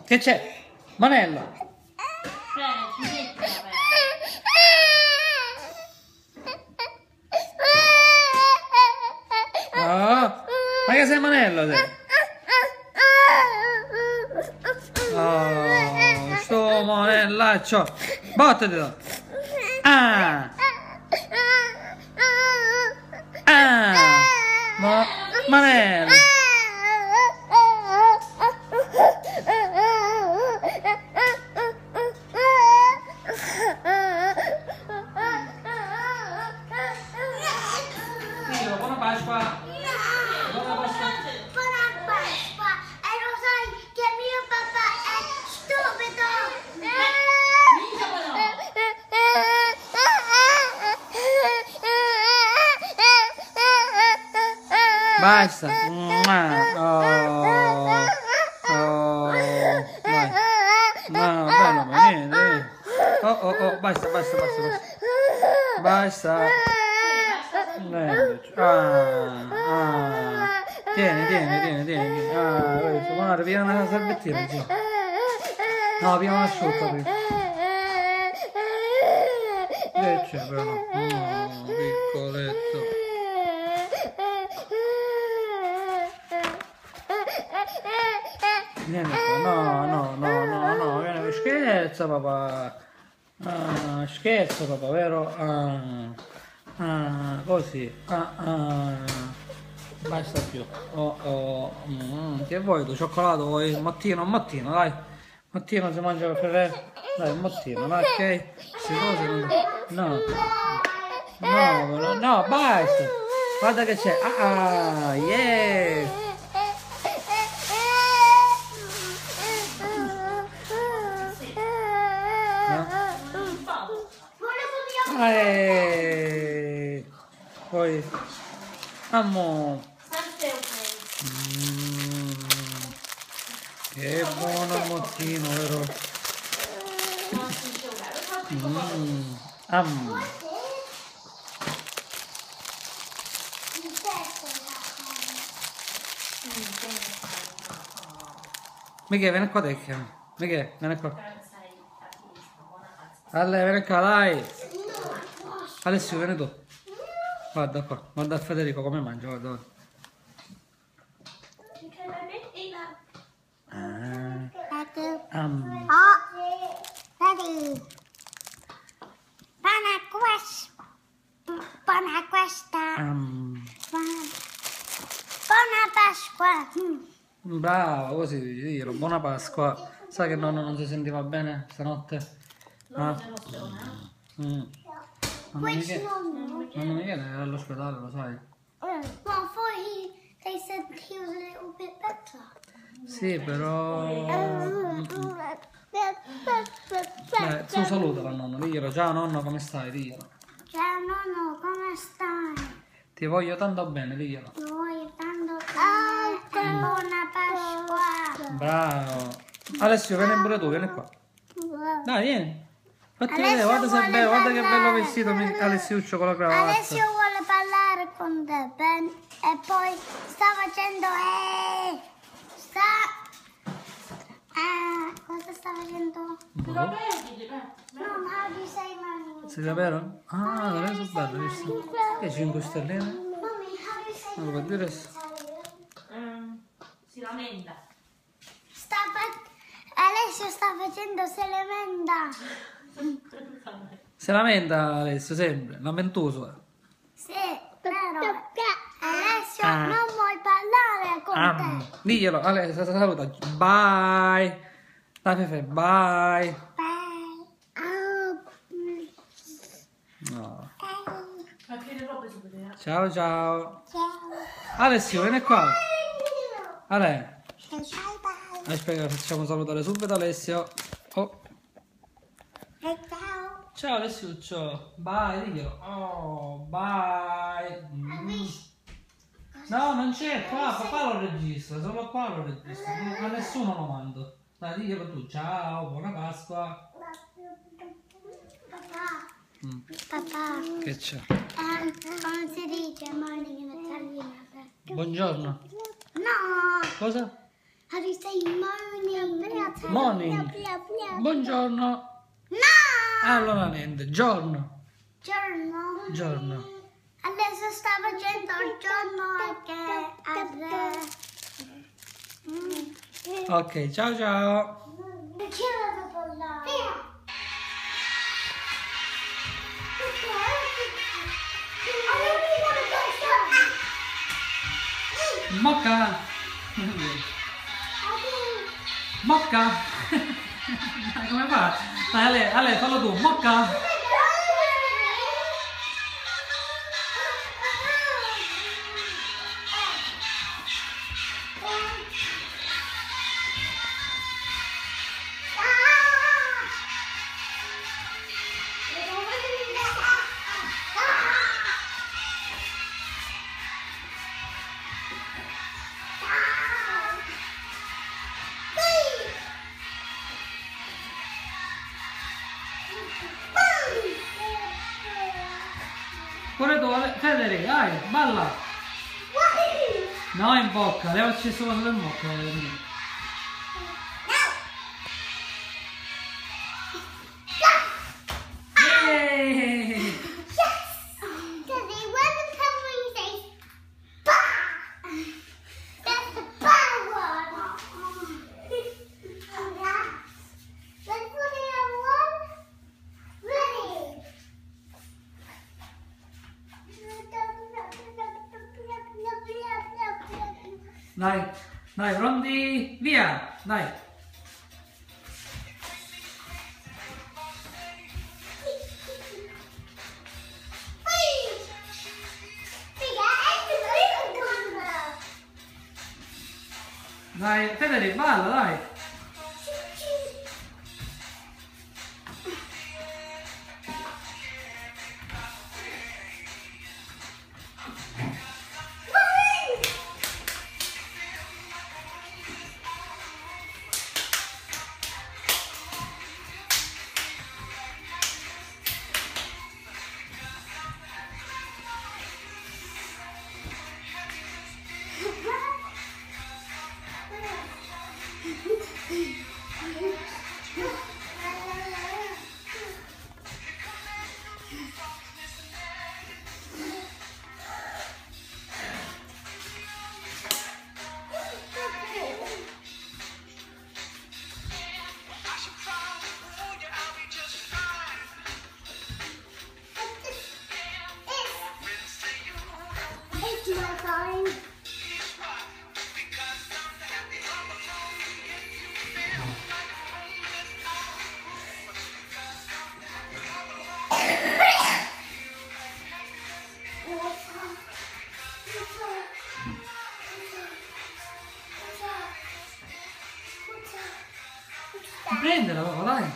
Che c'è? Manello. Ci metti la Oh, ma che sei Manello te? Oh, sto Manellaccio. Bottati là. Ah. Ah. Manello. Buona Pasqua. Buona Pasqua. Buona Pasqua. E lo sai che mio papà è stupido. Basta. Oh. Oh. Vai. No, bello, ma niente. Oh, basta. Basta. Tieni. Ah, guarda, via una salvettina. Sì. No, via un'asciutta prima. Che c'è però? No, piccoletto. Vieni qua. No, vieni, scherza papà. Ah, scherzo papà, vero? Così. Basta più. Che vuoi tu? Cioccolato vuoi? Mattino, dai. Mattino si mangia il caffè. Dai, mattino, dai, ok? Queste cose non... No, basta. Guarda che c'è. Yeah. Poi amo. Che buono mottino, vero? Michele, vieni qua te. Michele, vieni qua. Allora, vieni qua, dai. Alessio, vieni tu. Guarda qua, guarda Federico come mangia, guarda. Ready. Buona questa. Buona Pasqua. Bravo, così dirlo. Buona Pasqua. Sai che nonno non si sentiva bene stanotte? Nonno Michele era all'ospedale, lo sai? Well, they said he was a little bit better. Sì, però... tu salutala nonno, diglielo. Ciao nonno, come stai? Diglielo. Ciao nonno, come stai? Ti voglio tanto bene, diglielo. Ti voglio tanto bene. Buona Pasqua. Bravo. Alessio, vieni pure tu, vieni qua. Dai, vieni. Fatti vedere, Alessio guarda se è bello, vuole guarda che bello parlare. vestito Alessiuccio con la cravatta. Alessio vuole parlare con te, Ben, e poi sta facendo cosa sta facendo? Boh. No, how do you say money? Sei davvero? Ah, non è so bello, visto? Che 5 stelline? Mommy, how do you say Non lo può dire? Si lamenta. Alessio sta facendo se lamenta. Si lamenta Alessio, sempre, lamentoso. Sì, vero. Alessio, non vuoi parlare con te? Diglielo, Alessio, saluta. Bye. Dai Fefe, bye. Bye. No. Ma che le robe su vedere? Ciao. Ciao. Alessio, vieni qua. Ale. Bye bye. Aspetta, facciamo salutare subito Alessio. Oh. Ciao. Ciao Alessiuccio. Bye, diglielo. Oh, bye. No, non c'è qua, papà lo registra, solo qua lo registra. A nessuno lo mando. Dai, diglielo tu. Ciao, buona Pasqua. Papà. Che c'è? Come si dice morning in italiano? Buongiorno. No. Cosa? How do you say morning? Morning. Buongiorno. No! Allora niente, giorno. Giorno. Giorno. Adesso sta facendo il giorno che Ok, ciao ciao. Mocca. Mocca. Dai, come fa? Dai, Ale, fallo tu. Mocca. Pure tu, Federico, dai, balla. No, in bocca, levaci solo in bocca. Yay! Dai, pronti? Via, dai. Dai, Federico, balla, dai. Prendela, papà, dai.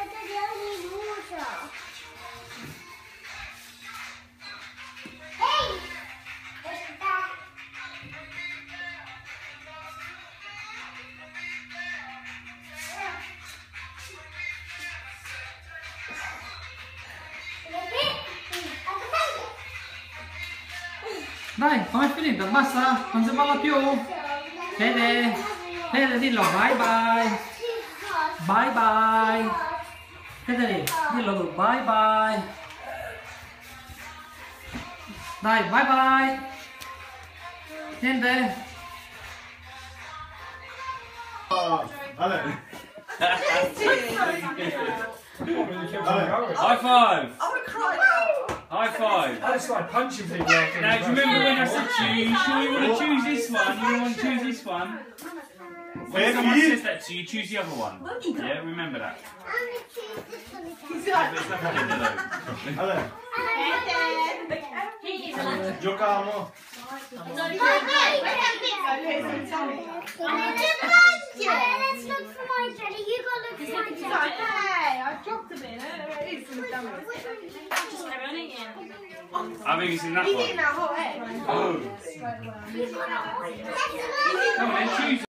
Dai, com'è finita? Basta? Non si parla più? Fede, dillo bye bye. Bye bye. Fede, dillo tu, bye bye. Dai, bye bye. Niente? Ale. High five! I would cry now. High five! I just like punching people after. Now, do you remember when I said to you, you sure you want to choose this one? You want to choose this one? When someone says that to you, choose the other one. Yeah, remember that. Yeah, but it's left in the Ale, giocavamo. Let's look for my daddy. You go look for my daddy. Hey, I dropped a bit. Just carry on eating. I think it's in that He's one. eating that whole egg. Oh. You gotta- Come on then, choose